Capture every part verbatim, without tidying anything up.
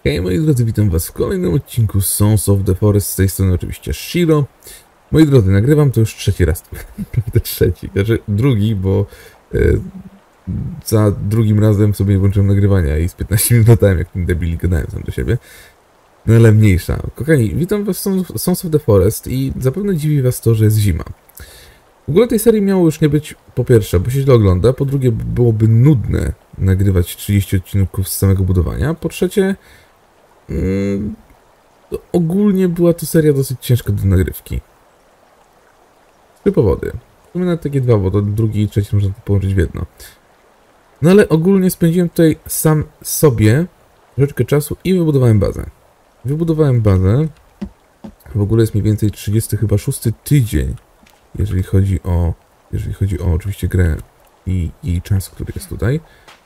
Hej moi drodzy, witam was w kolejnym odcinku Sons of the Forest, z tej strony oczywiście Shiro. Moi drodzy, nagrywam to już trzeci raz, naprawdę trzeci, znaczy drugi, bo e, za drugim razem sobie włączyłem nagrywania i z piętnaście minut latałem, jak ten debili gadałem sam do siebie. No ale mniejsza. Kochani, witam was w Sons of the Forest i zapewne dziwi was to, że jest zima. W ogóle tej serii miało już nie być, po pierwsze, bo się źle ogląda, po drugie byłoby nudne nagrywać trzydzieści odcinków z samego budowania, po trzecie mm, ogólnie była to seria dosyć ciężka do nagrywki. Trzy powody. W sumie nawet takie dwa, bo to drugi i trzeci można to połączyć w jedno. No ale ogólnie spędziłem tutaj sam sobie troszeczkę czasu i wybudowałem bazę. Wybudowałem bazę, w ogóle jest mniej więcej trzydziesty chyba szósty tydzień, jeżeli chodzi o, jeżeli chodzi o oczywiście grę i, i czas, który jest tutaj.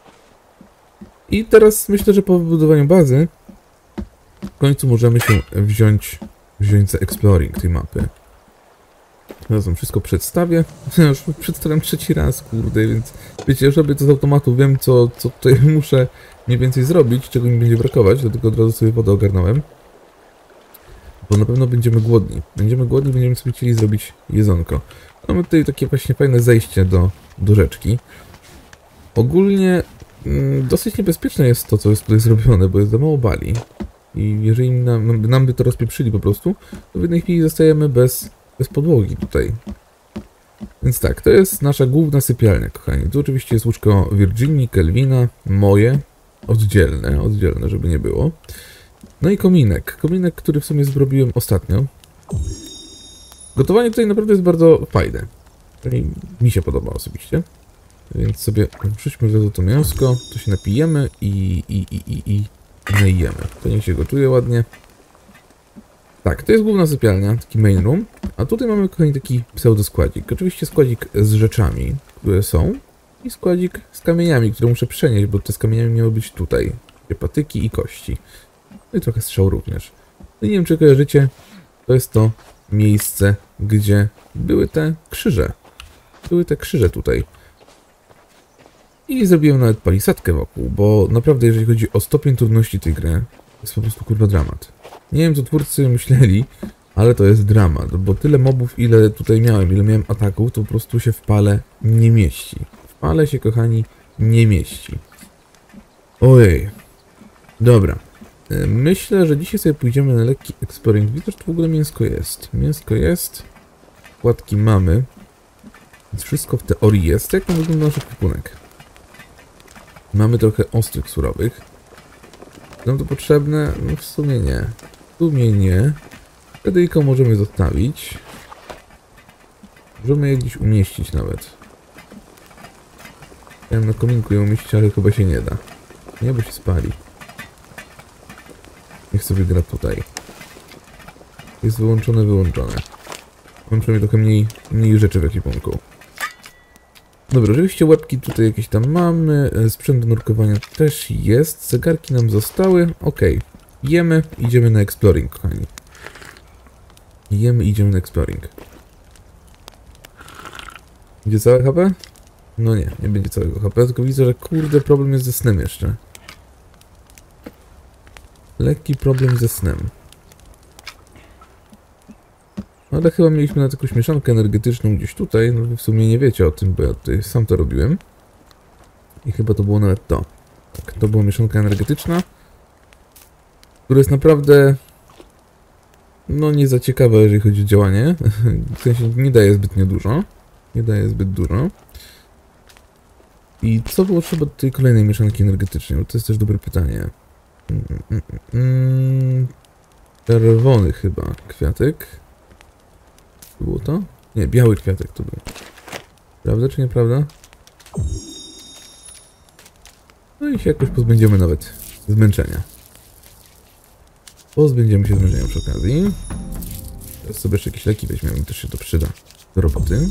I teraz myślę, że po wybudowaniu bazy w końcu możemy się wziąć, wziąć za exploring tej mapy. Teraz wam wszystko przedstawię. Ja już przedstawiam trzeci raz, kurde, więc wiecie, już robię to z automatu, wiem co, co tutaj muszę mniej więcej zrobić, czego mi będzie brakować, dlatego od razu sobie wodę ogarnąłem. Bo na pewno będziemy głodni. Będziemy głodni, będziemy sobie chcieli zrobić jedzonko. Mamy tutaj takie właśnie fajne zejście do, do rzeczki. Ogólnie mm, dosyć niebezpieczne jest to, co jest tutaj zrobione, bo jest za mało bali. I jeżeli nam, nam by to rozpieprzyli po prostu, to w jednej chwili zostajemy bez, bez podłogi tutaj. Więc tak, to jest nasza główna sypialnia, kochani. Tu oczywiście jest łóżko Virginii, Kelvina, moje, oddzielne, oddzielne, żeby nie było. No i kominek. Kominek, który w sumie zrobiłem ostatnio. Gotowanie tutaj naprawdę jest bardzo fajne. Mi się podoba osobiście. Więc sobie wrzućmy od razu to mięsko, to się napijemy i, i, i, i, i najemy. To niech się gotuje ładnie. Tak, to jest główna sypialnia, taki main room. A tutaj mamy, kochani, taki pseudoskładzik. Oczywiście składzik z rzeczami, które są. I składzik z kamieniami, które muszę przenieść, bo te z kamieniami miały być tutaj. Patyki i kości. No i trochę strzał również. No i nie wiem, czy kojarzycie, to jest to miejsce, gdzie były te krzyże. Były te krzyże tutaj. I zrobiłem nawet palisadkę wokół, bo naprawdę jeżeli chodzi o stopień trudności tej gry, to jest po prostu kurwa dramat. Nie wiem, co twórcy myśleli, ale to jest dramat, bo tyle mobów, ile tutaj miałem, ile miałem ataków, to po prostu się w pale nie mieści. W pale się, kochani, nie mieści. Ojej. Dobra. Myślę, że dzisiaj sobie pójdziemy na lekki eksperyment. Widzę, że tu w ogóle mięsko jest. Mięsko jest. Płatki mamy. Więc wszystko w teorii jest. Jak wygląda nasz ekwipunek? Mamy trochę ostrych surowych. Nam to potrzebne? No w sumie nie. W sumie nie. Radyjko możemy zostawić. Możemy je gdzieś umieścić nawet. Chciałem na kominku je umieścić, ale chyba się nie da. Nie, bo się spali. Niech sobie gra tutaj. Jest wyłączone, wyłączone. Mam przynajmniej trochę mniej, mniej rzeczy w ekwipunku. Dobra, oczywiście łapki tutaj jakieś tam mamy. Sprzęt do nurkowania też jest. Zegarki nam zostały. Ok. Jemy, idziemy na exploring, kochani. Jemy, idziemy na exploring. Będzie całe H P? No nie, nie będzie całego H P, tylko widzę, że kurde problem jest ze snem jeszcze. Lekki problem ze snem. Ale chyba mieliśmy nawet jakąś mieszankę energetyczną gdzieś tutaj. No wy w sumie nie wiecie o tym, bo ja tutaj sam to robiłem. I chyba to było nawet to. Tak, to była mieszanka energetyczna, która jest naprawdę no nie za ciekawa, jeżeli chodzi o działanie. W sensie nie daje zbytnio dużo. Nie daje zbyt dużo. I co było trzeba do tej kolejnej mieszanki energetycznej? Bo to jest też dobre pytanie. Mm, mm, mm, czerwony chyba kwiatek. Było to? Nie, biały kwiatek to był. Prawda czy nieprawda? No i się jakoś pozbędziemy nawet zmęczenia. Pozbędziemy się zmęczenia przy okazji. Teraz sobie jeszcze jakieś leki weźmiemy, też się to przyda do roboty.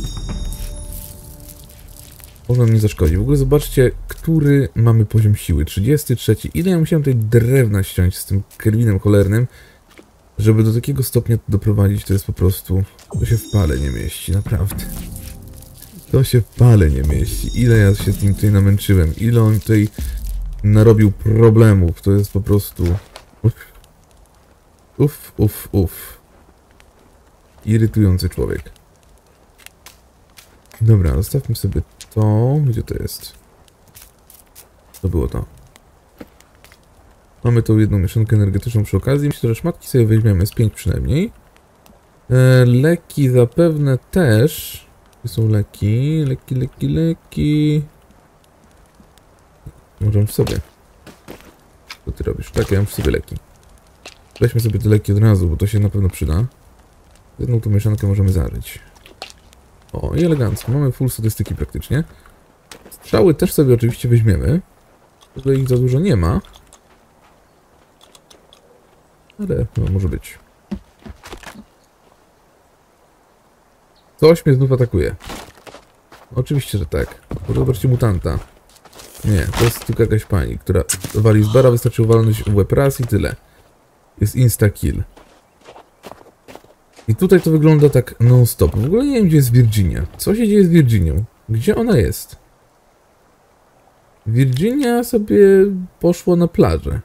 Może mi zaszkodzi. W ogóle zobaczcie, który mamy poziom siły. trzydziesty trzeci. Ile ja musiałem tutaj drewna ściąć z tym Kelvinem cholernym, żeby do takiego stopnia to doprowadzić, to jest po prostu... To się w pale nie mieści, naprawdę. To się w pale nie mieści. Ile ja się z nim tutaj namęczyłem. Ile on tutaj narobił problemów. To jest po prostu Uff, uff, uff. Uf. Irytujący człowiek. Dobra, zostawmy sobie to. Gdzie to jest? To było to. Mamy tą jedną mieszankę energetyczną przy okazji. Myślę, że szmatki sobie weźmiemy z pięć przynajmniej. E, leki zapewne też. Gdzie są leki? Leki, leki, leki. Możemy w sobie. Co ty robisz? Tak, ja mam w sobie leki. Weźmy sobie te leki od razu, bo to się na pewno przyda. Jedną tą mieszankę możemy zażyć. O, i elegancko. Mamy full statystyki praktycznie. Strzały też sobie oczywiście weźmiemy. Tutaj ich za dużo nie ma. Ale no, może być. Coś mnie znów atakuje. Oczywiście, że tak. Zobaczcie mutanta. Nie, to jest tylko jakaś pani, która wali z bara, wystarczy uwalnąć w łeb raz i tyle. Jest insta-kill. I tutaj to wygląda tak non-stop. W ogóle nie wiem, gdzie jest Virginia. Co się dzieje z Virginią? Gdzie ona jest? Virginia sobie poszła na plażę.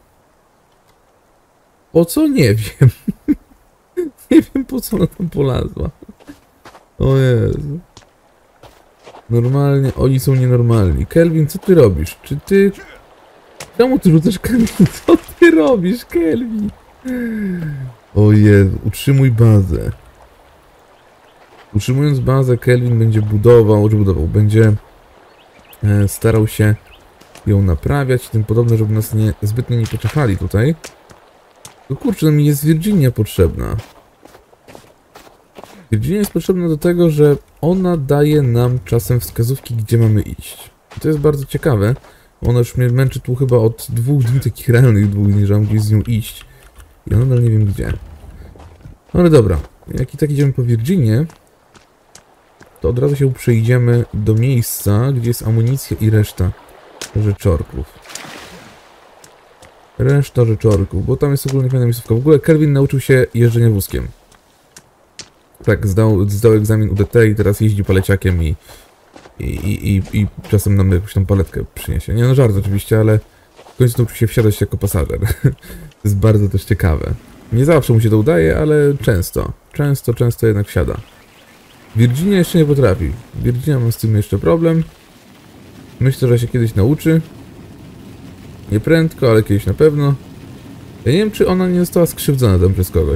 Po co? Nie wiem. Nie wiem, po co ona tam polazła. O Jezu. Normalnie, oni są nienormalni. Kelvin, co ty robisz? Czy ty... Czemu ty rzucasz, Kelvin? Co ty robisz, Kelvin? O Jezu, utrzymuj bazę. Utrzymując bazę, Kelvin będzie budował, czy budował, będzie e, starał się ją naprawiać i tym podobne, żeby nas nie, zbytnio nie poczekali tutaj. No kurczę, no mi jest Virginia potrzebna. Virginia jest potrzebna do tego, że ona daje nam czasem wskazówki, gdzie mamy iść. I to jest bardzo ciekawe. Ona już mnie męczy tu chyba od dwóch dni, takich realnych dwóch dni, że mam gdzieś z nią iść. Ja nadal nie wiem gdzie. Ale dobra, jak i tak idziemy po Virginię, to od razu się przejdziemy do miejsca, gdzie jest amunicja i reszta rzeczorków. Reszta rzeczorków, bo tam jest ogólnie fajna miejscówka. W ogóle Kelvin nauczył się jeżdżenia wózkiem. Tak, zdał, zdał egzamin U D T i teraz jeździ paleciakiem i, i, i, i, i czasem nam jakąś tam paletkę przyniesie. Nie no, żart oczywiście, ale w końcu nauczył się wsiadać jako pasażer. To jest bardzo też ciekawe. Nie zawsze mu się to udaje, ale często. Często, często jednak wsiada. Virginia jeszcze nie potrafi. Virginia ma z tym jeszcze problem. Myślę, że się kiedyś nauczy. Nie prędko, ale kiedyś na pewno. Ja nie wiem, czy ona nie została skrzywdzona tam przez kogoś.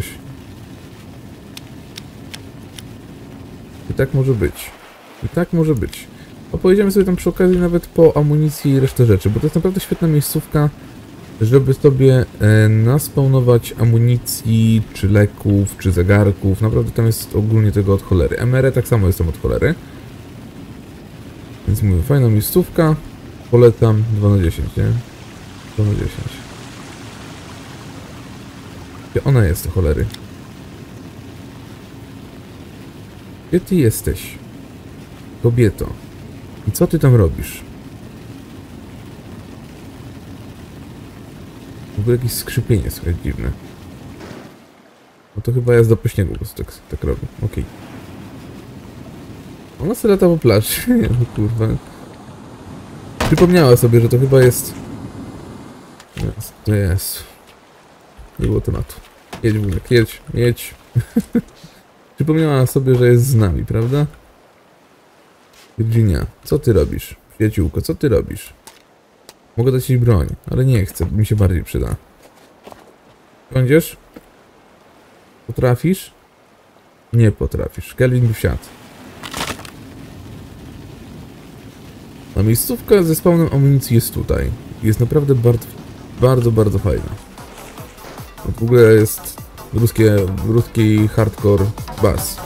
I tak może być. I tak może być. Opowiedziemy sobie tam przy okazji nawet po amunicji i resztę rzeczy, bo to jest naprawdę świetna miejscówka, żeby sobie e, naspawnować amunicji, czy leków, czy zegarków. Naprawdę tam jest ogólnie tego od cholery. M R E tak samo jest tam od cholery. Więc mówię, fajna miejscówka. Polecam dwa na dziesięć, nie? dwa na dziesięć. Gdzie ona jest, do cholery? Gdzie ty jesteś? Kobieto. I co ty tam robisz? W ogóle jakieś skrzypienie słychać dziwne. No to chyba jazda po śniegu, po prostu tak, tak robi. Okej. Okay. Ona sobie lata po plaży. No kurwa. Przypomniała sobie, że to chyba jest... Jest, to jest. Nie było tematu. Jedź wujek, jedź, jedź. Przypomniała sobie, że jest z nami, prawda? Virginia, co ty robisz? Przyjaciółko, co ty robisz? Mogę dać ci broń, ale nie chcę, mi się bardziej przyda. Będziesz? Potrafisz? Nie potrafisz. Kelvin wsiadł. A miejscówka ze spawnem amunicji jest tutaj. Jest naprawdę bardzo, bardzo, bardzo fajna. W ogóle jest ruskie, ruski hardcore bass.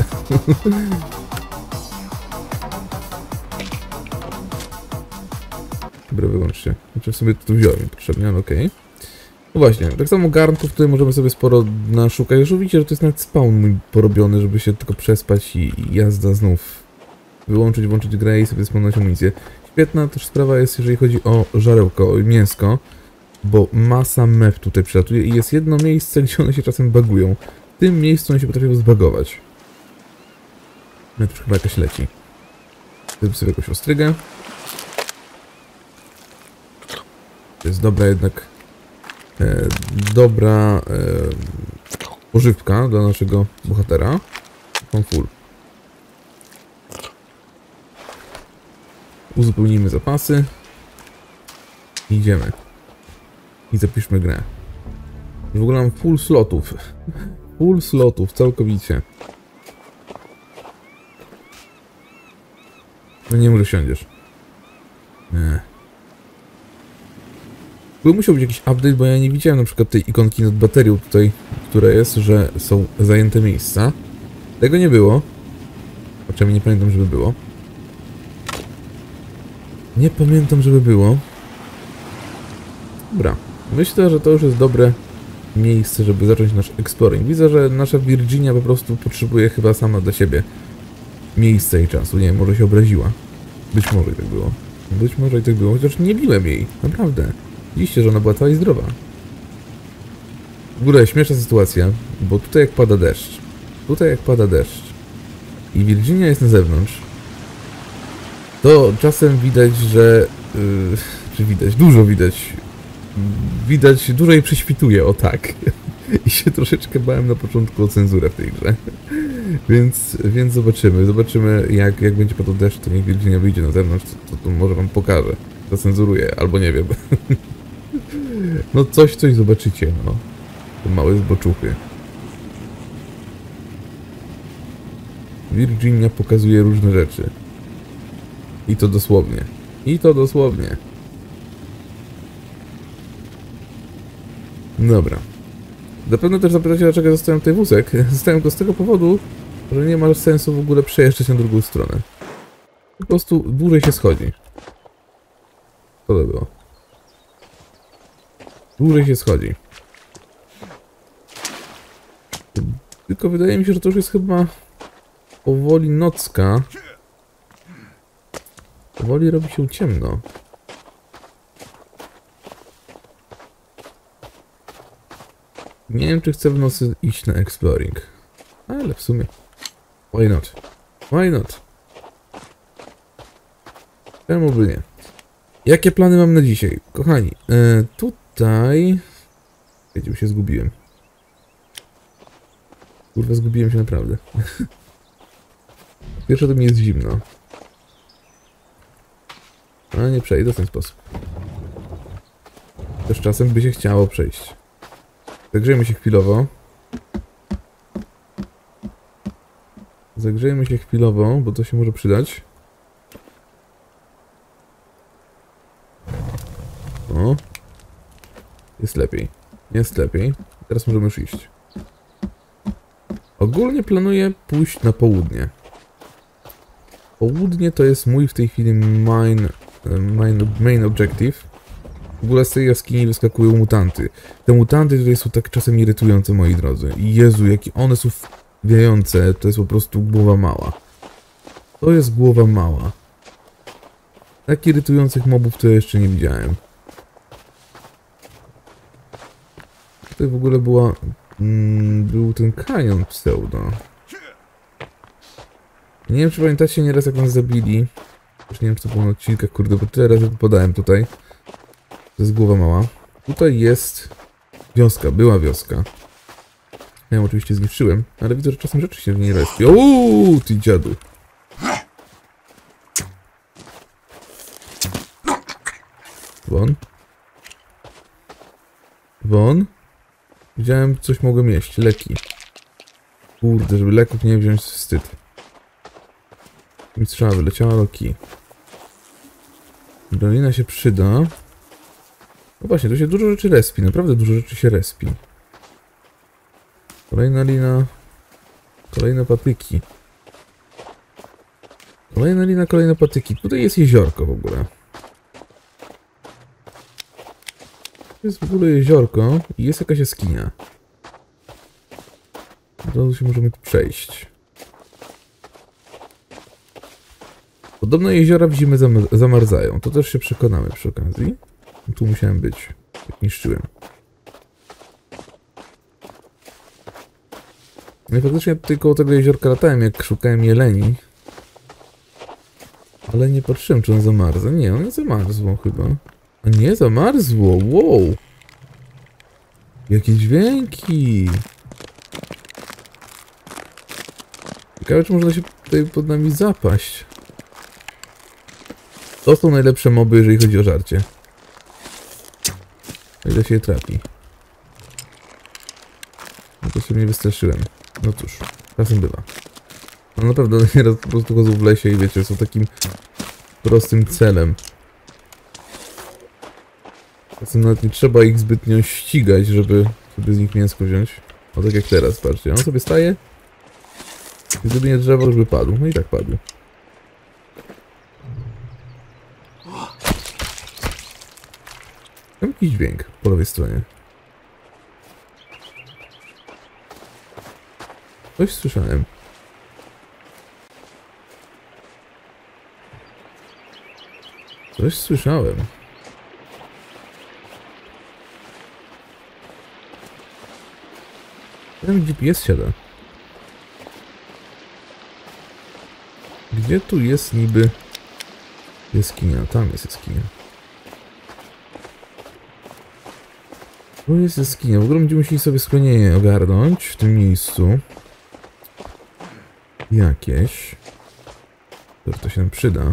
Dobra, wyłączcie. Znaczy w sobie tu wziąłem potrzebnie, ale okej. Okay. No właśnie, tak samo garnków tutaj możemy sobie sporo naszukać. Już widzicie, że to jest nawet spawn mój porobiony, żeby się tylko przespać i, i jazda znów. Wyłączyć, włączyć grę i sobie spawnować amunicję. Świetna też sprawa jest, jeżeli chodzi o żarełko, o mięsko, bo masa mef tutaj przylatuje i jest jedno miejsce, gdzie one się czasem bagują. W tym miejscu one się potrafią zbagować. No to chyba jakaś leci. Zrobię sobie jakąś ostrygę. To jest dobra jednak e, dobra e, pożywka dla naszego bohatera. Mam full. Uzupełnimy zapasy. Idziemy. I zapiszmy grę. W ogóle mam full slotów. Full slotów, całkowicie. No nie może siądziesz. Nie. Był musiał być jakiś update, bo ja nie widziałem na przykład tej ikonki nad baterią tutaj, która jest, że są zajęte miejsca. Tego nie było. O czym nie pamiętam, żeby było. Nie pamiętam, żeby było. Dobra. Myślę, że to już jest dobre miejsce, żeby zacząć nasz exploring. Widzę, że nasza Virginia po prostu potrzebuje chyba sama dla siebie miejsca i czasu. Nie wiem, może się obraziła. Być może i tak było. Być może i tak było, chociaż nie biłem jej. Naprawdę. Widzicie, że ona była cała i zdrowa. W ogóle śmieszna sytuacja, bo tutaj jak pada deszcz. Tutaj jak pada deszcz. I Virginia jest na zewnątrz. To czasem widać, że... Yy, czy widać? Dużo widać. Widać, dużo jej prześwituje, o tak. I się troszeczkę bałem na początku o cenzurę w tej grze. Więc, więc zobaczymy. Zobaczymy, jak, jak będzie padał deszcz, to niech Virginia wyjdzie na zewnątrz, to, to może wam pokażę. Zacenzuruję, albo nie wiem. No coś, coś zobaczycie, no. Te małe zboczuchy. Virginia pokazuje różne rzeczy. I to dosłownie. I to dosłownie. Dobra. Zapewne też zapytacie, dlaczego zostałem tutaj wózek. Zostałem go z tego powodu, że nie ma sensu w ogóle przejeżdżać na drugą stronę. Po prostu dłużej się schodzi. Co to było? Dłużej się schodzi. Tylko wydaje mi się, że to już jest chyba powoli nocka. Powoli robi się ciemno. Nie wiem, czy chcę w nocy iść na exploring. Ale w sumie... Why not? Why not? Czemu by nie? Jakie plany mam na dzisiaj? Kochani, e, tutaj... Wiecie, się zgubiłem. Kurwa, zgubiłem się naprawdę. Pierwsze to mi jest zimno. A nie przejdę w ten sposób. Też czasem by się chciało przejść. Zagrzejmy się chwilowo. Zagrzejmy się chwilowo, bo to się może przydać. O. Jest lepiej. Jest lepiej. Teraz możemy już iść. Ogólnie planuję pójść na południe. Południe to jest mój w tej chwili main, main, main objective. W ogóle z tej jaskini wyskakują mutanty. Te mutanty tutaj są tak czasem irytujące, moi drodzy. I Jezu, jakie one są wbijające, to jest po prostu głowa mała. To jest głowa mała. Tak irytujących mobów to ja jeszcze nie widziałem. Tutaj w ogóle była... Mm, był ten kanion pseudo. Nie wiem, czy pamiętacie nieraz, jak nas zabili. Już nie wiem, czy to było na odcinkach, kurde, bo tyle razy popadałem tutaj. To jest głowa mała. Tutaj jest wioska, była wioska. Ja ją oczywiście zniszczyłem, ale widzę, że czasem rzeczy się w niej respią. Uuu, ty dziadu. Won. Won. Widziałem, coś mogłem jeść. Leki. Kurde, żeby leków nie wziąć, wstyd. Mi strzała wyleciała, Loki. Dolina się przyda. No właśnie, tu się dużo rzeczy respi. Naprawdę dużo rzeczy się respi. Kolejna lina. Kolejne patyki. Kolejna lina, kolejne patyki. Tutaj jest jeziorko w ogóle. Tu jest w ogóle jeziorko i jest jakaś jaskinia. Od razu się możemy tu przejść. Podobno jeziora w zimę zam zamarzają. To też się przekonamy przy okazji. Tu musiałem być. Jak niszczyłem. No i faktycznie tutaj koło tego jeziorka latałem, jak szukałem jeleni. Ale nie patrzyłem, czy on zamarza. Nie, on nie zamarzło chyba. A nie, zamarzło. Wow. Jakie dźwięki! Ciekawe, czy można się tutaj pod nami zapaść. To są najlepsze moby, jeżeli chodzi o żarcie. O ile się je trafi. No to się mnie wystraszyłem. No cóż, czasem bywa. No naprawdę, nieraz po prostu chodzą w lesie i wiecie, są takim prostym celem. Czasem nawet nie trzeba ich zbytnio ścigać, żeby, żeby z nich mięsko wziąć. O tak jak teraz, patrzcie, on sobie staje. I gdyby nie drzewo, żeby padł. No i tak padł. Mam jakiś dźwięk po lewej stronie. Coś słyszałem. Coś słyszałem. Tam G P S siada. Gdzie tu jest niby jaskinia? Tam jest jaskinia. Tu jest jaskinia. W ogóle będziemy musieli sobie schronienie ogarnąć w tym miejscu. Jakieś. To, to się nam przyda.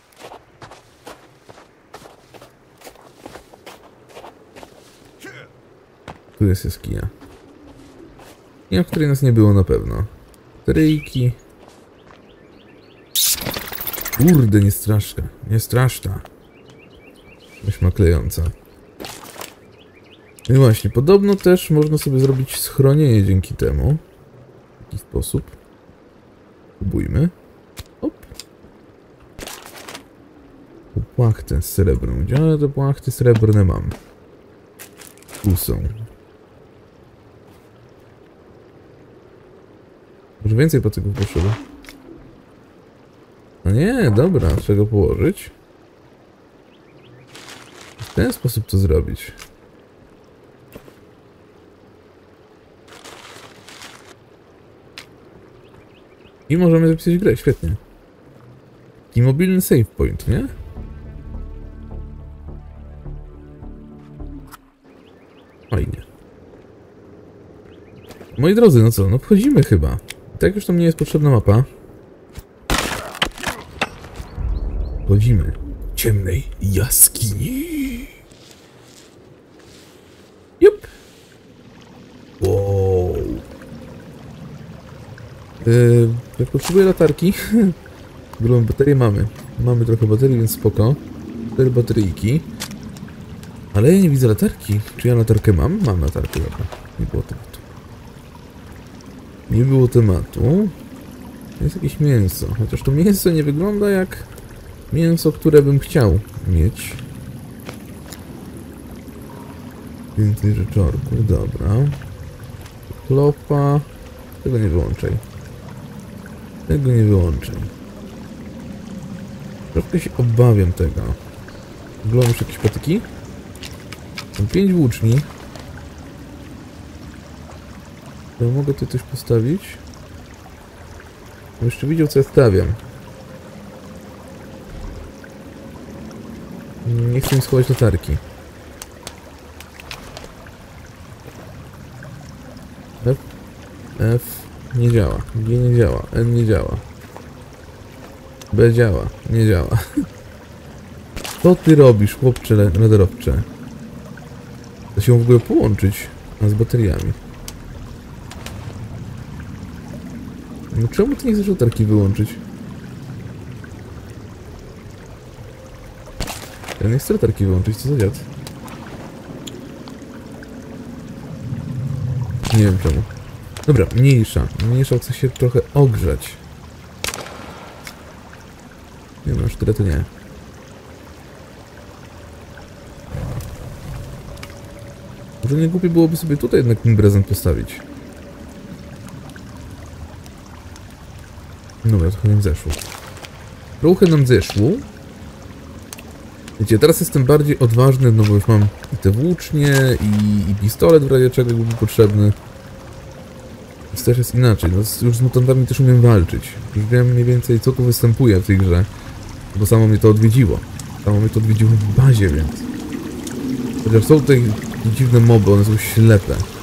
Tu jest jaskinia. Jaskinia, w której nas nie było na pewno. Ryjki. Kurde, nie straszka. Nie straszna. Weźma klejąca. No i właśnie, podobno też można sobie zrobić schronienie dzięki temu. W jaki sposób? Próbujmy. Hop. Płachtę srebrną. Gdzie te płachty srebrne mam? Tu są. Może więcej patyków potrzeba? No nie, dobra, trzeba go położyć. W ten sposób to zrobić. I możemy zapisać grę, świetnie. I mobilny save point, nie? Fajnie. Moi drodzy, no co, no wchodzimy chyba. I tak już tam nie jest potrzebna mapa. Wchodzimy. Ciemnej jaskini. Jup. Wow. Yy, jak potrzebuję latarki, drugą baterię mamy. Mamy trochę baterii, więc spoko. Cztery bateryjki. Ale ja nie widzę latarki. Czy ja latarkę mam? Mam latarkę, dobra. Nie było tematu. Nie było tematu. Jest jakieś mięso. Chociaż to mięso nie wygląda jak mięso, które bym chciał mieć. Więcej rzeczorków, dobra. Klopa. Tego nie wyłączaj. Tego nie wyłączaj. Troszkę się obawiam tego. Wyglądają już jakieś patyki? Są pięć włóczni. To mogę tu coś postawić? Bo jeszcze widział, co ja stawiam. Nie chcę mi schować latarki. F. F. Nie działa. G nie działa. N nie działa. B działa. Nie działa. Co ty robisz, chłopcze radarowcze? Da się w ogóle połączyć z bateriami. No czemu ty nie chcesz latarki wyłączyć? Ja nie chcę latarki wyłączyć, co za dziad? Nie wiem czemu. Dobra, mniejsza. Mniejsza, chce się trochę ogrzać. Nie no, aż tyle to nie. Może nie głupie byłoby sobie tutaj jednak ten prezent postawić. Dobra, trochę nam zeszło. Trochę nam zeszło. Wiecie, teraz jestem bardziej odważny, no bo już mam i te włócznie, i, i pistolet w razie czego byłby potrzebny. Więc też jest inaczej. No, już z mutantami też umiem walczyć. Już wiem mniej więcej, co tu występuje w tej grze. Bo samo mnie to odwiedziło. Samo mnie to odwiedziło w bazie, więc... Chociaż są tutaj dziwne moby, one są ślepe.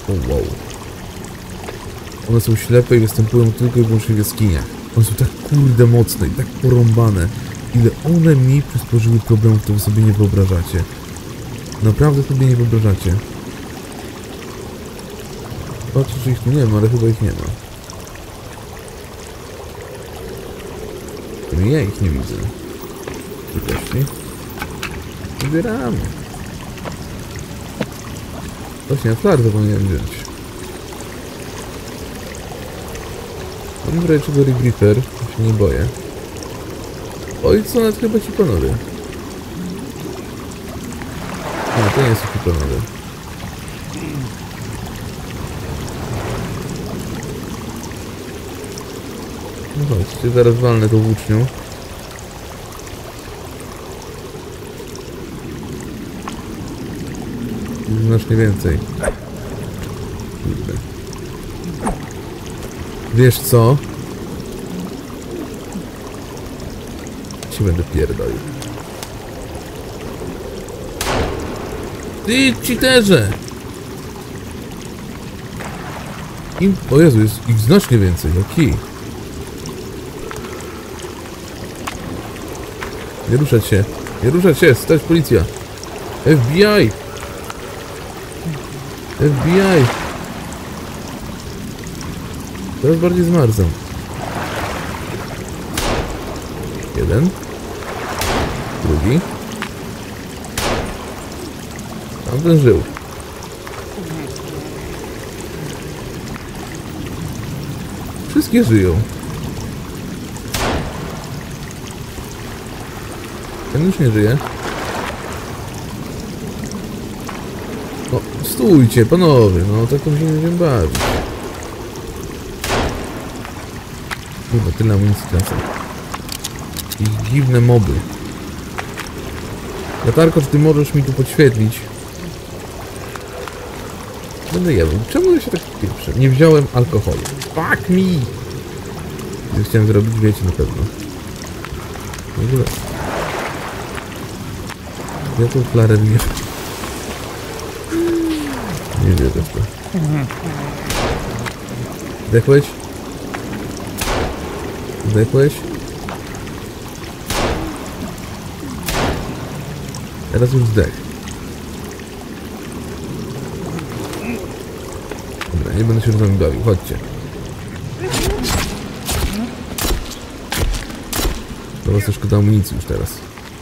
O, wow. One są ślepe i występują tylko i wyłącznie w jaskiniach. One są tak kurde mocne i tak porąbane. Ile one mi przysporzyły problemów, to wy sobie nie wyobrażacie. Naprawdę sobie nie wyobrażacie. Patrzę, czy ich tu nie ma, ale chyba ich nie ma. Ja ich nie widzę. Widocznie. Zbieramy. Właśnie, flarę powinienem wziąć. Mam w razie czego Regripper, się nie boję. Oj, co nawet chyba ci panowie. Nie, to nie są ci panowie. No chodźcie, zaraz walnę tą włócznią. Znacznie więcej. Kurde. Wiesz co? Ci będę pierdolił. Ty, cheaterze! Im... O Jezu, jest ich znacznie więcej, jaki? Nie ruszać się, nie ruszać się, stać policja! F B I! F B I! Teraz bardziej zmarzam. Jeden. Drugi. Tamten żył. Wszystkie żyją. Ten już nie żyje. No, stójcie, panowie, no tak to się nie będziemy bawić. Kurde, tyle amunicji tracę. I dziwne moby. Latarko, czy ty możesz mi tu podświetlić? Będę jadł. Czemu ja się tak pieprzę? Nie wziąłem alkoholu. Fuck me! Ja chciałem zrobić, wiecie na pewno. W ogóle... Ja tą flarę nie... Nie wierzę w to. Zdechłeś? Zdechłeś? Teraz już zdech. Dobra, nie będę się z wami bawił, chodźcie. Do was to szkoda amunicji już teraz.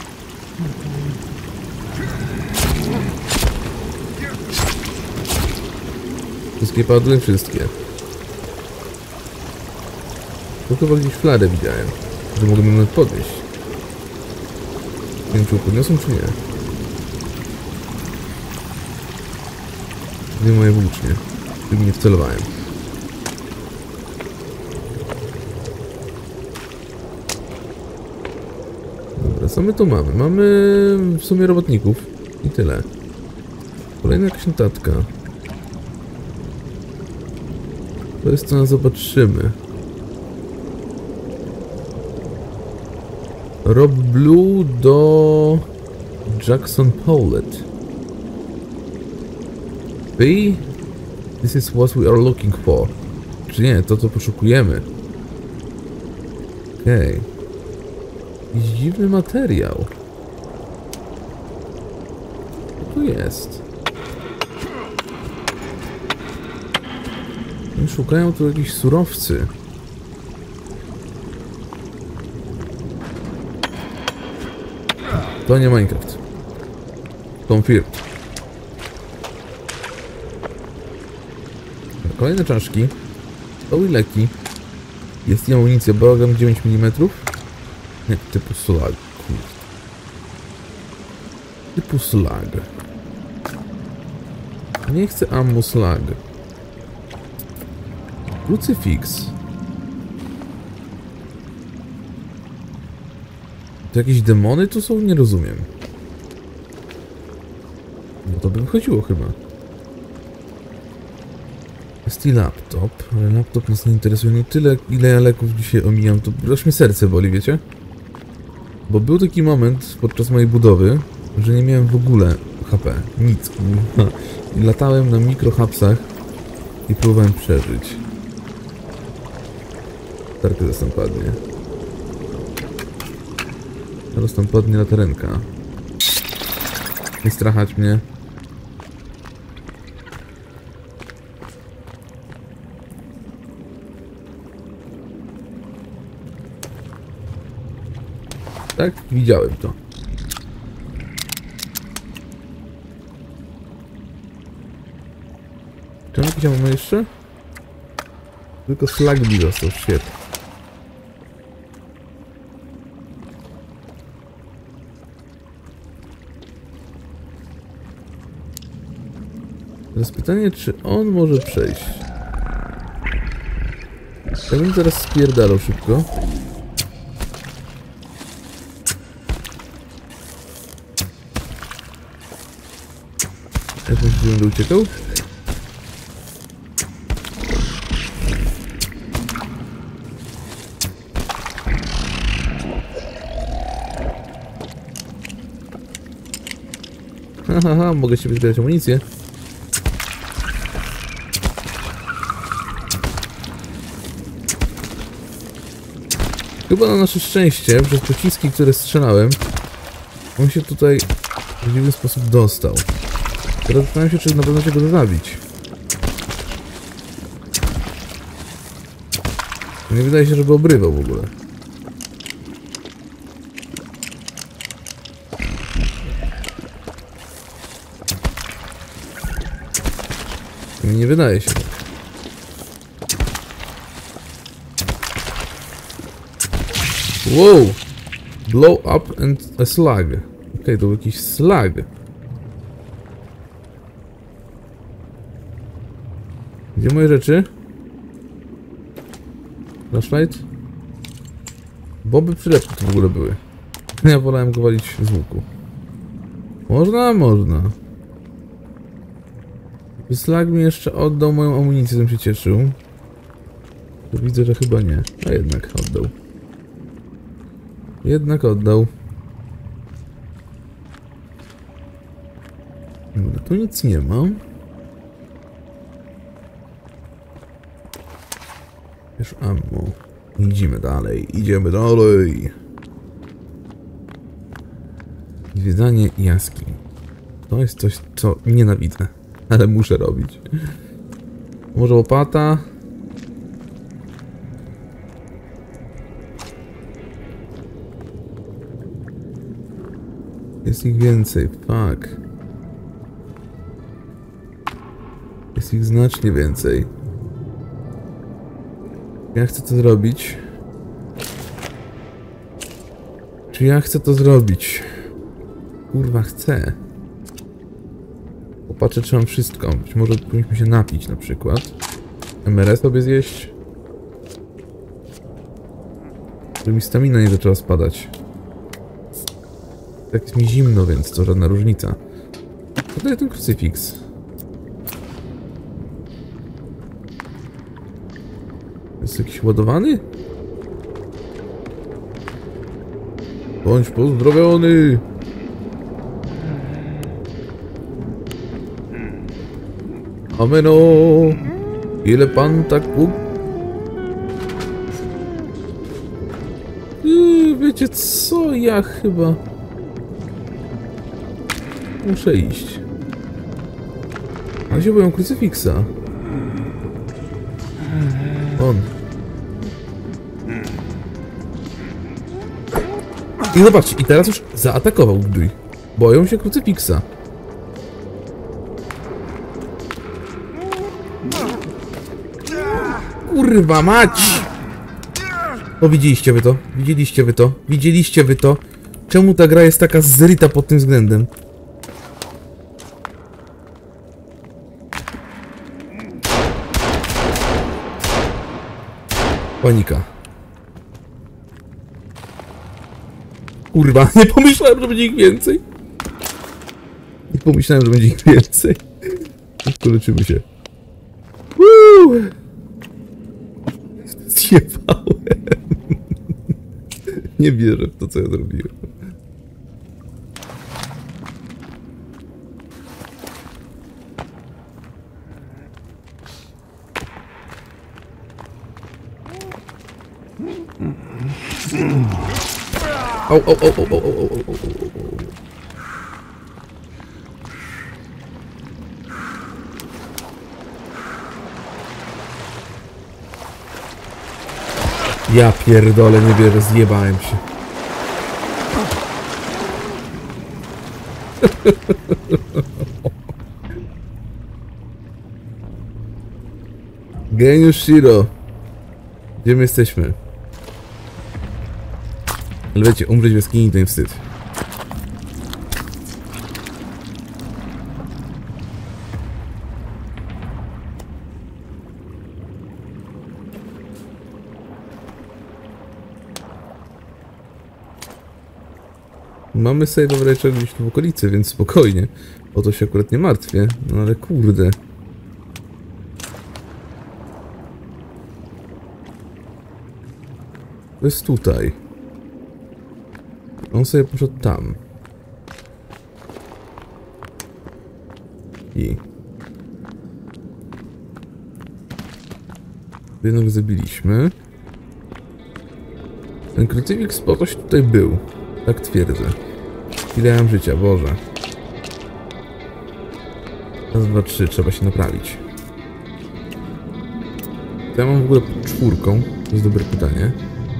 Wszystkie padły? Wszystkie. To chyba gdzieś flarę widziałem, że mogłem ją podnieść. Nie wiem, czy ją podniosą, czy nie. Gdzie moje włócznie? Gdyby nie wcelowałem. Dobra, co my tu mamy? Mamy w sumie robotników i tyle. Kolejna jakaś notatka. To jest co nas zobaczymy. Rob Blue do Jackson Pollitt. B? This is what we are looking for. Czy nie, to co poszukujemy. Okej. Okay. Jakiś dziwny materiał. Co tu jest? Oni szukają tu jakichś surowcy. To nie Minecraft. Confirmed. Kolejne czaszki. To i leki. Jest i amunicja Bałagan dziewięć milimetrów. Nie, typu slag. Typu slag. Nie chcę ammo slag. Krucyfiks. To jakieś demony tu są? Nie rozumiem. No to by wychodziło chyba. Jest i laptop, ale laptop nas nie interesuje. No tyle, ile ja leków dzisiaj omijam, to aż mi serce boli, wiecie? Bo był taki moment podczas mojej budowy, że nie miałem w ogóle H P. Nic. I latałem na mikrohapsach I próbowałem przeżyć. Tarkę zaraz tam padnie. Zaraz tam padnie latarenka. Nie strachać mnie. Tak? Widziałem to. Czy jakiś mamy jeszcze? Tylko slag mi został, shit. Teraz pytanie, czy on może przejść? Ja bym teraz spierdalał szybko. Jak myślisz, że będę uciekał? Haha, mogę się zbierać amunicję. Chyba na nasze szczęście, przez pociski, które strzelałem, on się tutaj w dziwny sposób dostał. Teraz zastanawiam się, czy na pewno się go zabić. Nie wydaje się, żeby obrywał w ogóle. Mi nie wydaje się. Wow! Blow up and a slug. Okej, okay, to był jakiś slug. Gdzie moje rzeczy? Flashlight? Boby przylepki tu w ogóle były. Ja wolałem go walić z łuku. Można? Można. Slug mi jeszcze oddał moją amunicję, bym się cieszył. To widzę, że chyba nie. A jednak oddał. Jednak oddał. Dobra, tu nic nie ma. Już ammo. Idziemy dalej, idziemy dalej. Zwiedzanie jaskiń. To jest coś, co nienawidzę, ale muszę robić. Może łopata? Jest ich więcej, fuck. Jest ich znacznie więcej. Ja chcę to zrobić. Czy ja chcę to zrobić? Kurwa, chcę. Popatrzę, czy mam wszystko. Być może powinniśmy się napić na przykład. M R S sobie zjeść. Żeby mi stamina nie zaczęła spadać. Tak jest mi zimno, więc to żadna różnica. Co to jest ten krucyfiks? Jest jakiś ładowany? Bądź pozdrowiony! Ameno! Ile pan tak mógł? Yy, wiecie co? Ja chyba... muszę iść. A gdzie byłem krucyfiksa? On. I zobaczcie, i teraz już zaatakował Gduj. Boją się krucyfiksa. Kurwa mać! O, widzieliście wy to? Widzieliście wy to? Widzieliście wy to? Czemu ta gra jest taka zryta pod tym względem? Panika. Kurwa, nie pomyślałem, że będzie ich więcej. Nie pomyślałem, że będzie ich więcej. Szybko leczymy się. Woo! Zjebałem. Nie wierzę w to, co ja zrobiłem. Au, au, au, au, au, au, au, au. Ja pierdolę, nie wierzę, zjebałem się. Geniusz Shiro. Gdzie my jesteśmy? Ale wiecie, umrzeć w jaskini to nie wstyd. Mamy save raczej gdzieś tu w okolicy, więc spokojnie. O to się akurat nie martwię. No ale kurde. To jest tutaj. On sobie poszedł tam. I... Jednego zabiliśmy. Ten krucyfiks ponoć tutaj był. Tak twierdzę. Ile ja mam życia, Boże. Raz, dwa, trzy. Trzeba się naprawić. To ja mam w ogóle pod czwórką. To jest dobre pytanie.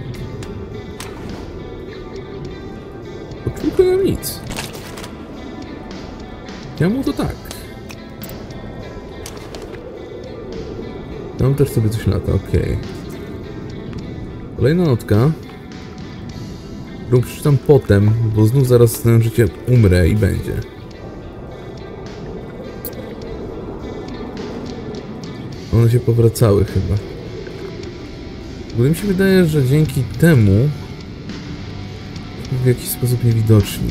Pod czwórką nie mam nic. Ja mu to tak. Tam też sobie coś lata, okej. Okay. Kolejna notka. Którą przeczytam potem, bo znów zaraz na życie umrę i będzie. One się powracały chyba. W ogóle mi się wydaje, że dzięki temu w jakiś sposób niewidoczni.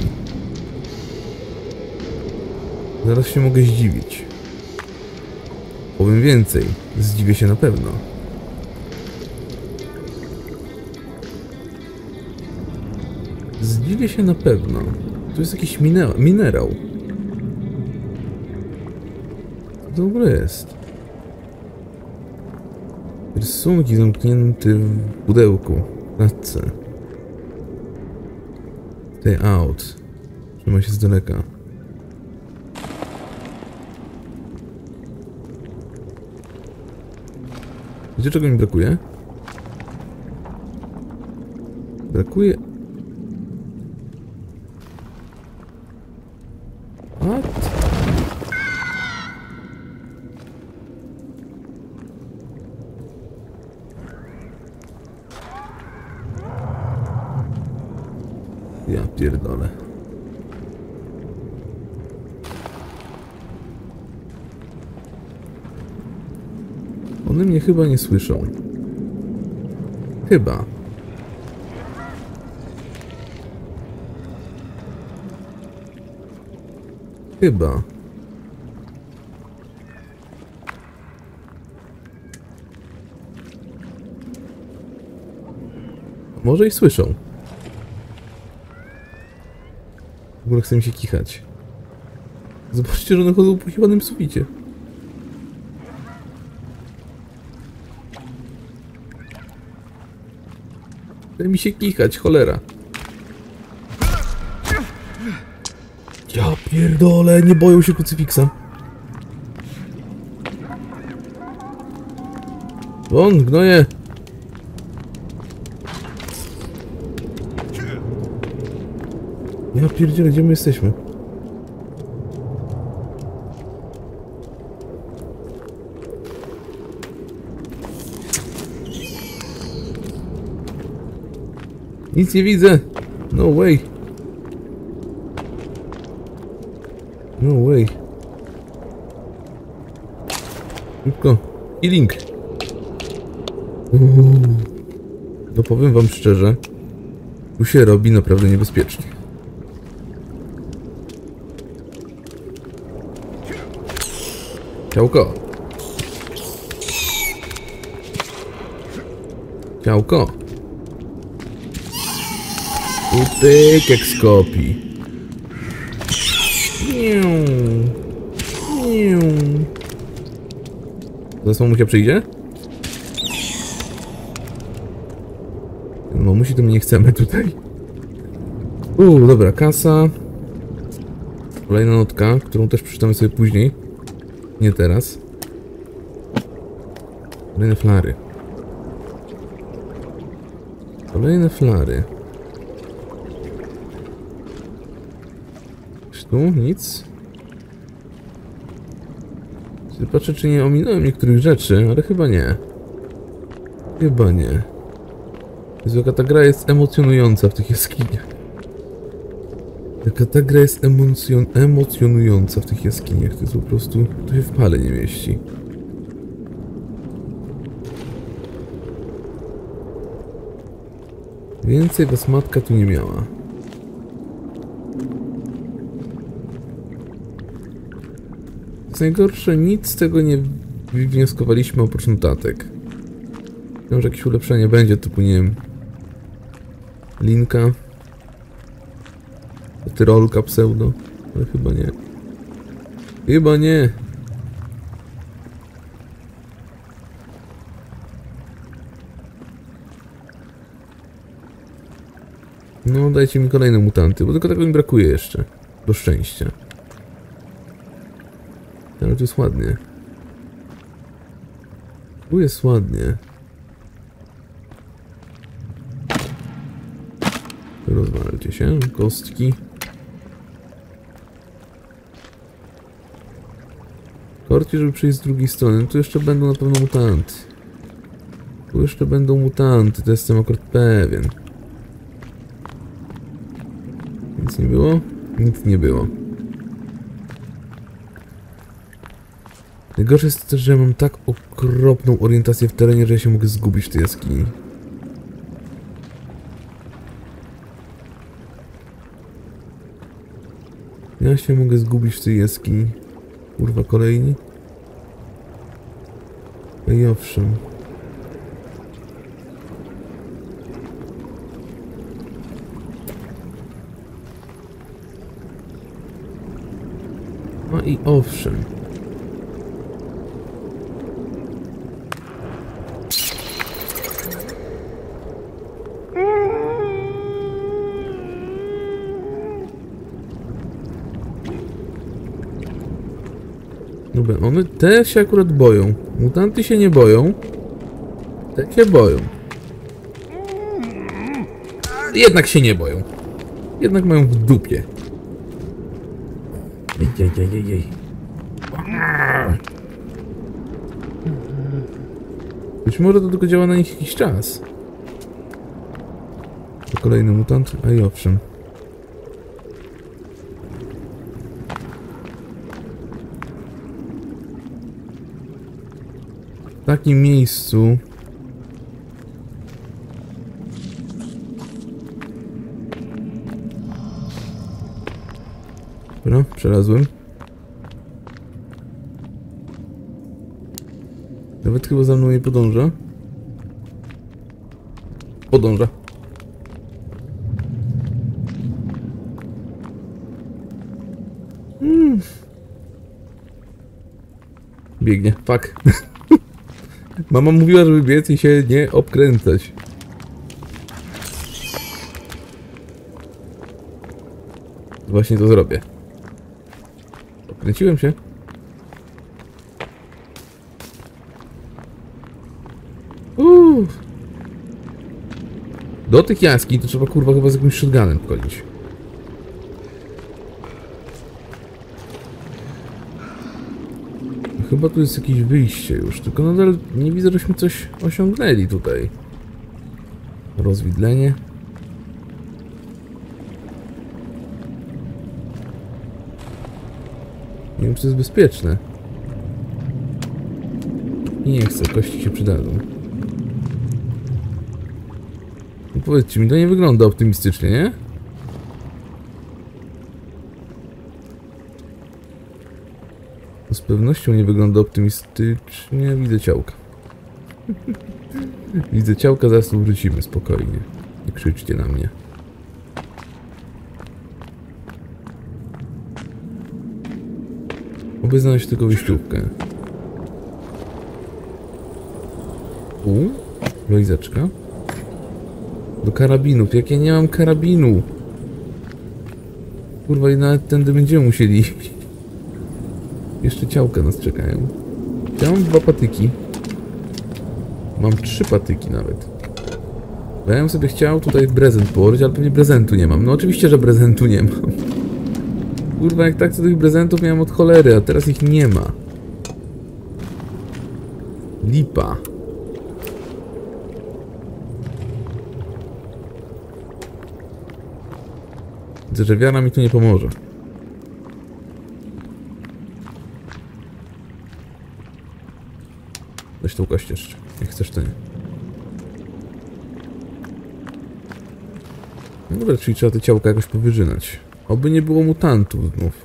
Zaraz się mogę zdziwić. Powiem więcej. Zdziwię się na pewno. Zdziwię się na pewno. Tu jest jakiś mine- minerał. Co to w ogóle jest? Rysunki zamknięty w pudełku. W klatce. Stay out. Trzymaj się z daleka. Wiecie, czego mi brakuje? Brakuje... What? Ja pierdolę. One mnie chyba nie słyszą. Chyba. Chyba. Może i słyszą. W ogóle chce mi się kichać. Zobaczcie, że one chodzą po chybanym suficie. Chce mi się kichać, cholera. Ja pierdolę, nie boją się krucyfiksa. Won, gnoje. Ja pierdzielę, gdzie my jesteśmy? Nic nie widzę. No way. No way. Szybko. Healing. Uuu. No powiem wam szczerze. Tu się robi naprawdę niebezpiecznie. Ciałko. Ciałko. Utyk jak z kopii. Niu. Niu. Zaraz mu się przyjdzie? mamusi to my nie chcemy tutaj. Uuu, dobra, kasa. Kolejna notka, którą też przeczytamy sobie później. Nie teraz. Kolejne flary. Kolejne flary. Tu nic. Patrzę, czy nie ominąłem niektórych rzeczy, ale chyba nie. Chyba nie. Jezu, jaka ta gra jest emocjonująca w tych jaskiniach. Jaka ta gra jest emocjon emocjonująca w tych jaskiniach. To jest po prostu... To się w pale nie mieści. Więcej was matka tu nie miała. Co najgorsze, nic z tego nie wnioskowaliśmy oprócz notatek. Wiem, że jakieś ulepszenie będzie, typu, nie wiem, linka, tyrolka pseudo, ale chyba nie. Chyba nie. No, dajcie mi kolejne mutanty, bo tylko tego mi brakuje jeszcze. Do szczęścia. Ale tu jest ładnie. Tu jest ładnie. Rozwalcie się, kostki. Korci, żeby przejść z drugiej strony. No tu jeszcze będą na pewno mutanty. Tu jeszcze będą mutanty, to jestem akurat pewien. Nic nie było? Nic nie było. Najgorsze jest też, że ja mam tak okropną orientację w terenie, że ja się mogę zgubić w tej jaskini. Ja się mogę zgubić w tej jaskini. Kurwa, kolejni. Ej, owszem. No i owszem. Dobra, one te się akurat boją. Mutanty się nie boją. Te się boją. Jednak się nie boją. Jednak mają w dupie. Ej, ej, ej, ej, ej. Być może to tylko działa na nich jakiś czas. To kolejny mutant, a i owszem. W takim miejscu dobra, przelazłem. Nawet chyba za mną nie podąża. Podąża. Hmm. Biegnie, fuck. Mama mówiła, żeby biec i się nie obkręcać. Właśnie to zrobię. Obkręciłem się. Uuu. Do tych jaskiń to trzeba kurwa chyba z jakimś shotgunem wchodzić. Chyba tu jest jakieś wyjście już, tylko nadal nie widzę, żeśmy coś osiągnęli tutaj. Rozwidlenie. Nie wiem, czy to jest bezpieczne. I nie chcę, kości się przydadzą. No powiedzcie mi, to nie wygląda optymistycznie, nie? Z pewnością nie wygląda optymistycznie. Widzę ciałka. Widzę ciałka, zaraz tu wrócimy spokojnie. Nie krzyczcie na mnie. Oby znaleźć tylko wyjściówkę. U, walizeczka. Do karabinów. Jak ja nie mam karabinu? Kurwa, i nawet tędy będziemy musieli iść. Jeszcze ciałka nas czekają. Ja mam dwa patyki. Mam trzy patyki nawet. Bo ja bym sobie chciał tutaj prezent położyć, ale pewnie prezentu nie mam. No oczywiście, że prezentu nie mam. Kurwa, jak tak, to tych prezentów miałem od cholery, a teraz ich nie ma. Lipa. Widzę, że wiara mi tu nie pomoże. Weź tą kość jeszcze. Jak chcesz, to nie. No dobra, czyli trzeba te ciałka jakoś powyżynać. Oby nie było mutantów znów.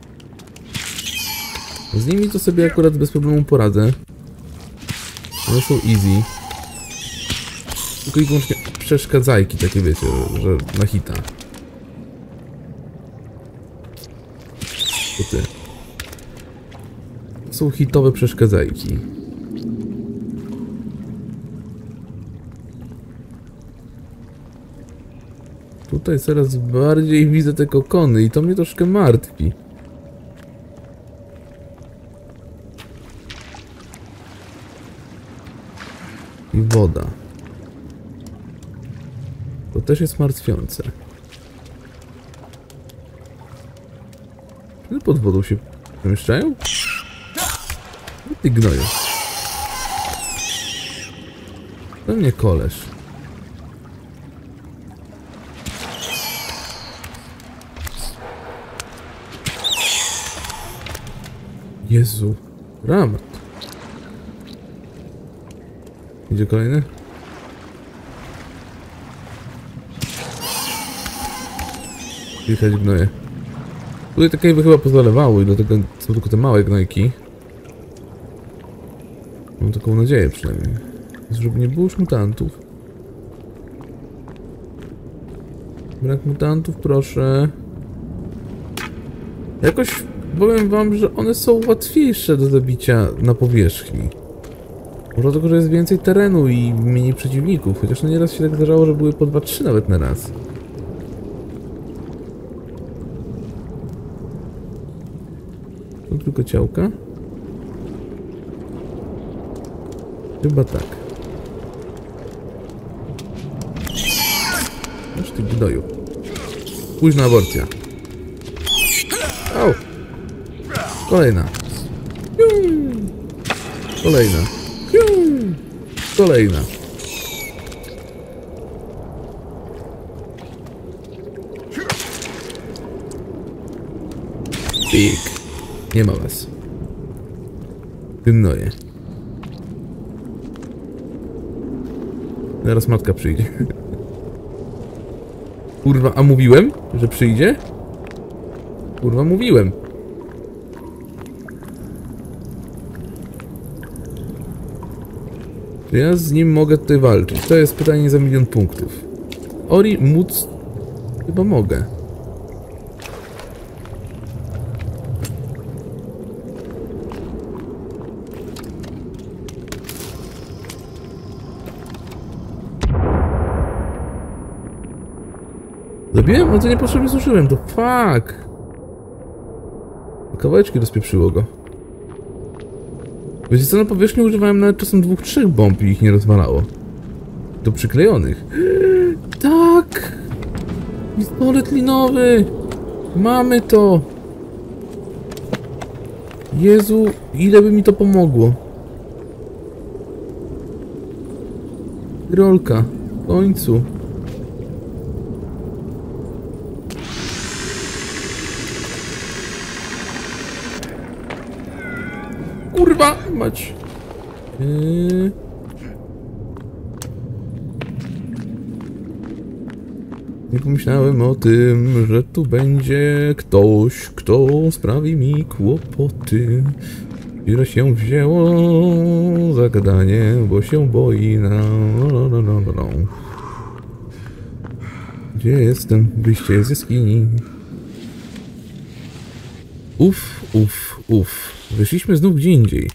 Z nimi to sobie akurat bez problemu poradzę. One są easy. Tylko i wyłącznie przeszkadzajki takie, wiecie, że na hita. To ty. To są hitowe przeszkadzajki. Tutaj coraz bardziej widzę te kokony i to mnie troszkę martwi. I woda. To też jest martwiące. Czy pod wodą się przemieszczają? No ty gnoju. To mnie koleż. Jezu, ramat. Idzie kolejny? Jechać gnoje. Tutaj takie by chyba pozalewało i dlatego są tylko te małe gnojki. Mam taką nadzieję przynajmniej. Żeby nie było już mutantów. Brak mutantów, proszę. Jakoś powiem wam, że one są łatwiejsze do zabicia na powierzchni. Może dlatego, że jest więcej terenu i mniej przeciwników. Chociaż no nieraz się tak zdarzało, że były po dwa trzy nawet na raz. To tylko ciałka? Chyba tak. Aż ty gnoju. Późna aborcja. Au! Kolejna. Kolejna. Kolejna. Pik. Nie ma was. Gnoje. Zaraz matka przyjdzie. Kurwa, a mówiłem, że przyjdzie? Kurwa, mówiłem. Czy ja z nim mogę tutaj walczyć? To jest pytanie za milion punktów. Ori móc... Chyba mogę. Zabiłem? No to niepotrzebnie zużyłem, to fuck! Kawałeczki rozpieprzyło go. Wiecie co, na powierzchni używałem nawet czasem dwóch, trzech bomb i ich nie rozwalało. Do przyklejonych. Tak! Pistolet linowy! Mamy to! Jezu, ile by mi to pomogło. Rolka, w końcu. Kurwa, mać. Yy... Nie pomyślałem o tym, że tu będzie ktoś, kto sprawi mi kłopoty. Ile się wzięło zagadanie, bo się boi na... No, no, no, no, no. Gdzie jestem? Wyjście z jaskini. Uf, uf, uf. Wyszliśmy znów gdzie indziej.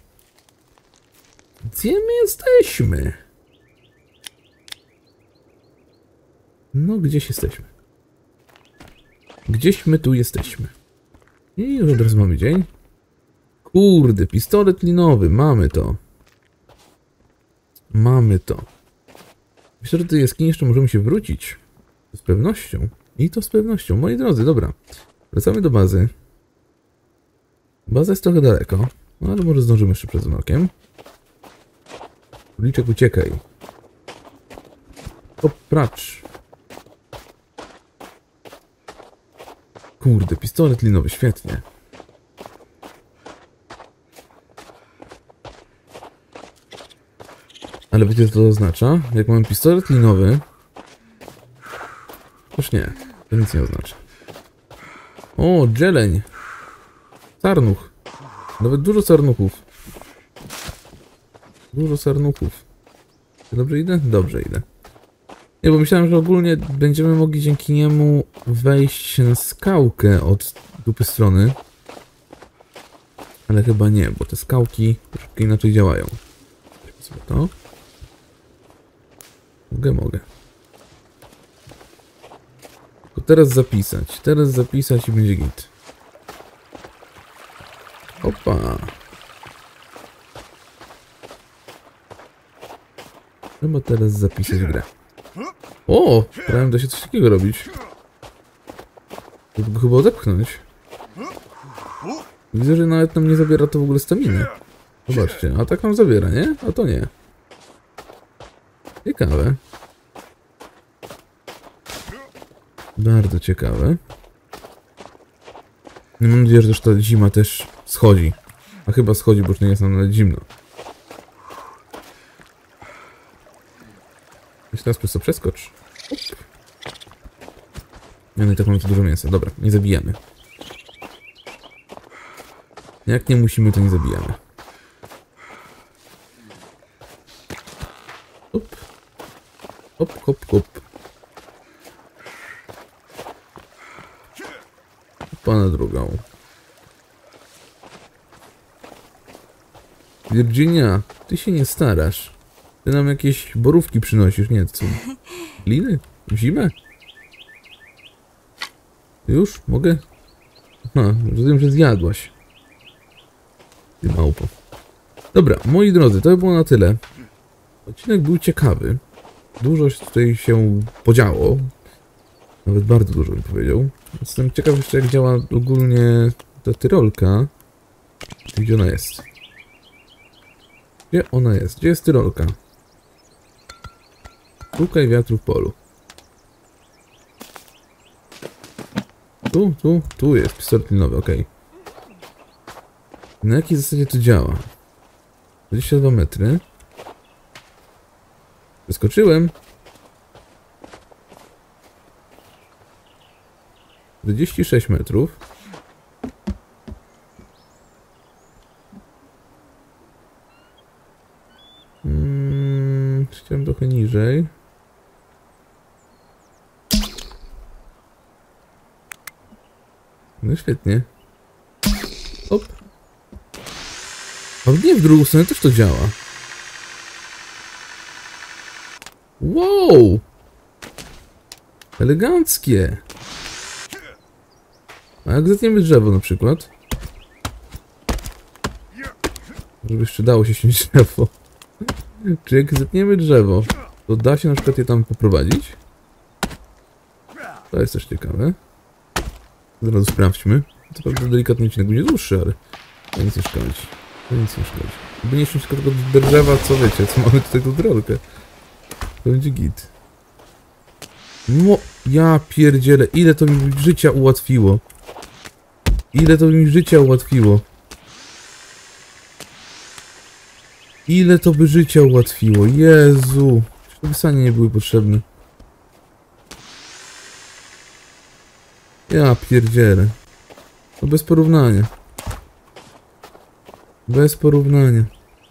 Gdzie my jesteśmy? No, gdzieś jesteśmy. Gdzieś my tu jesteśmy. I już od razu mamy dzień. Kurde, pistolet linowy, mamy to. Mamy to. Myślę, że do tej jaskini jeszcze możemy się wrócić. Z pewnością. I to z pewnością. Moi drodzy, dobra. Wracamy do bazy. Baza jest trochę daleko. No ale może zdążymy jeszcze przed okiem. Króliczek, uciekaj. O, pracz. Kurde, pistolet linowy, świetnie. Ale wiecie, co to oznacza? Jak mamy pistolet linowy... Już nie, to nic nie oznacza. O, dżeleń. Sarnuch. Nawet dużo sarnuchów. Dużo sarnuchów. Dobrze idę? Dobrze idę. Nie, bo myślałem, że ogólnie będziemy mogli dzięki niemu wejść na skałkę od dupy strony. Ale chyba nie, bo te skałki troszkę inaczej działają. Sobie to. Mogę, mogę. Tylko teraz zapisać. Teraz zapisać i będzie git. Opa. Trzeba teraz zapisać grę. O! Prawie da się coś takiego robić. Żeby go chyba odepchnąć. Widzę, że nawet nam nie zabiera to w ogóle staminy. Zobaczcie, a tak nam zabiera, nie? A to nie. Ciekawe. Bardzo ciekawe. Mam nadzieję, że też ta zima też schodzi. A chyba schodzi, bo już nie jest nam nawet zimno. Jeszcze raz przez to przeskocz. No i tak mamy tu dużo mięsa. Dobra, nie zabijamy. Jak nie musimy, to nie zabijamy. Hop. Hop, hop, hop. Hopa na drugą. Virginia, ty się nie starasz. Ty nam jakieś borówki przynosisz, nie? Co? Gliny? Zimę? Już? Mogę? Aha, rozumiem, że zjadłaś. Ty małpo. Dobra, moi drodzy, to by było na tyle. Odcinek był ciekawy. Dużo tutaj się podziało. Nawet bardzo dużo bym powiedział. Jestem ciekaw jeszcze, jak działa ogólnie ta tyrolka. Gdzie ona jest? Gdzie ona jest? Gdzie jest tyrolka? Szukaj wiatru w polu. Tu, tu, tu jest pistolet linowy, okej. Okay. Na jakiej zasadzie to działa? dwadzieścia dwa metry. Wyskoczyłem. czterdzieści sześć metrów. Hmm, chciałem trochę niżej. No świetnie. Hop. Ale nie, w drugą stronę też to działa. Wow! Eleganckie! A jak zetniemy drzewo na przykład? Żeby jeszcze dało się ściąć drzewo. Czy jak zetniemy drzewo, to da się na przykład je tam poprowadzić? To jest też ciekawe. Zaraz sprawdźmy. Co prawda delikatny odcinek będzie dłuższy, ale to nic nie szkodzi. To nic nie szkodzi. Gdyby nie ściąć tylko do drzewa, co wiecie, co mamy tutaj tą drogę. To będzie git. No, ja pierdzielę, ile to mi życia ułatwiło. Ile to mi życia ułatwiło. Ile to by życia ułatwiło. Jezu. To by sanie nie były potrzebne. Ja pierdzielę. To bez porównania. Bez porównania.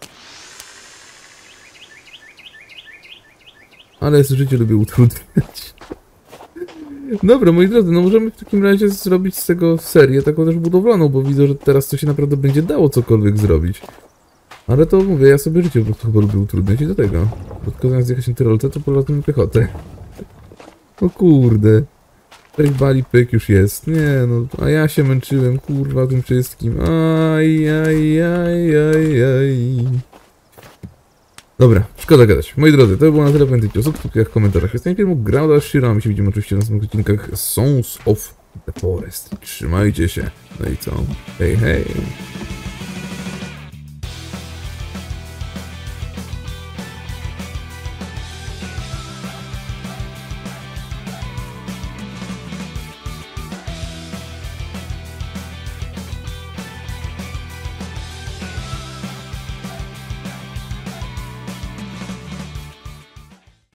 Ale życie lubię utrudniać. Dobra, moi drodzy, no możemy w takim razie zrobić z tego serię taką też budowlaną, bo widzę, że teraz to się naprawdę będzie dało cokolwiek zrobić. Ale to mówię, ja sobie życie po prostu chyba lubię utrudniać i do tego. Tylko zamiast jechać na tyrolce, to polatam na piechotę. O kurde. Cześć Bali pyk już jest. Nie no, a ja się męczyłem, kurwa, tym wszystkim. Aj, aj, aj, aj, aj. Dobra, szkoda gadać. Moi drodzy, to było na tyle. Pamiętajcie o subskrypcjach, komentarzach. Jestem filmu grał dla Shiro. My się widzimy oczywiście na następnych odcinkach Sons of the Forest. Trzymajcie się. No i co? Hej, hej.